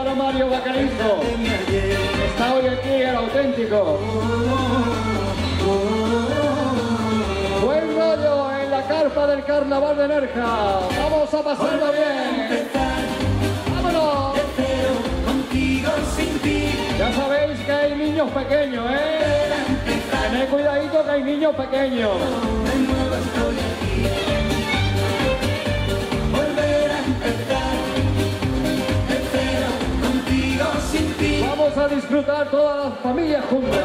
para Mario Bacarizo. Está hoy aquí el auténtico. Buen rollo en la carpa del carnaval de Nerja. Vamos a pasarlo bien. ¡Vámonos! Ya sabéis que hay niños pequeños, ¿eh? Tened cuidadito que hay niños pequeños. Vamos a disfrutar todas las familias juntas.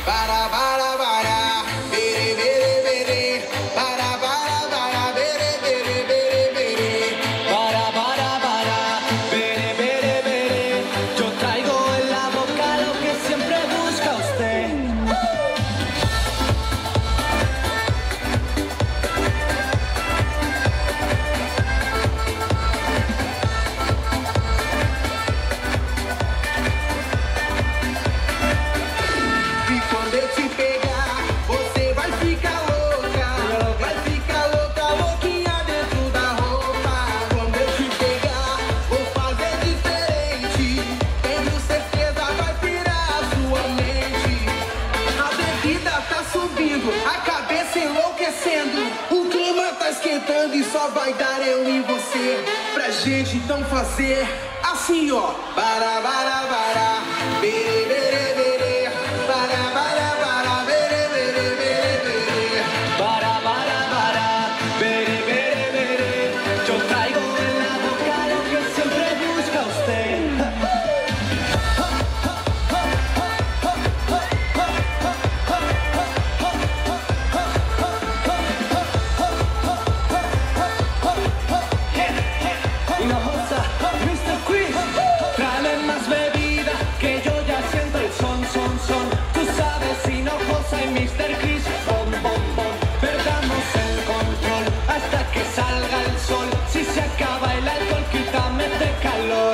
Para, bere, bere, bere. Para, bere, bere, bere, bere. Para, bere, bere, bere. Yo traigo en la boca lo que siempre busca usted. E quando eu te pegar, você vai ficar louca. Vai ficar louca, louquinha dentro da roupa. Quando eu te pegar, vou fazer diferente. Tenho certeza vai pirar a sua mente. A bebida tá subindo, a cabeça enlouquecendo. O clima tá esquentando e só vai dar eu e você. Pra gente então fazer assim, ó. Para, bere, bere, bere. Para, bere, bere, bere, bere. Para, bere, bere, bere. Yo traigo en la boca lo que siempre busca usted. Y la bolsa, Mr. Quiz, tráeme más bebida, que yo ya siento el son. Tú sabes, Hinojosa y Mr. Quiz, bom. Perdamos el control hasta que salga el sol. Si se acaba el alcohol, quítame de calor.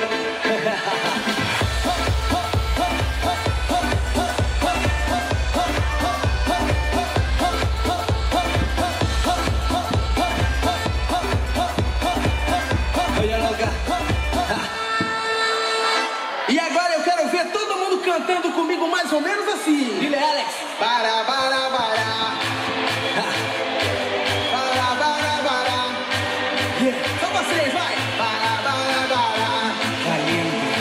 Oye, loca. E agora eu quero ver todo mundo cantando comigo mais ou menos assim. Dile, Alex. Para. Yeah. Só vocês, vai. Para. Caliente.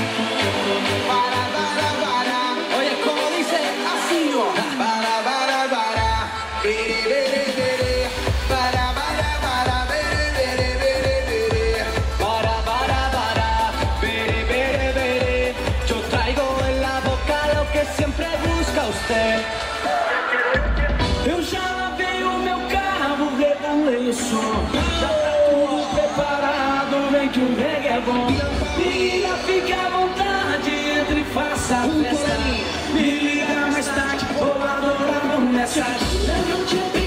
Para. Oye, como dice, Assim, ó. Para. Bere, bere, bere. Para, bere, bere, bere. para, bere, bere, bere. Yo traigo en la boca lo que siempre busca usted. Eu já lavei o meu carro, regulei o som. Já tá tudo preparado, vem que o reggae é bom. Menina, fique à vontade, entre e faça a festa. Me liga mais tarde, vou adorar uma mensagem. Eu te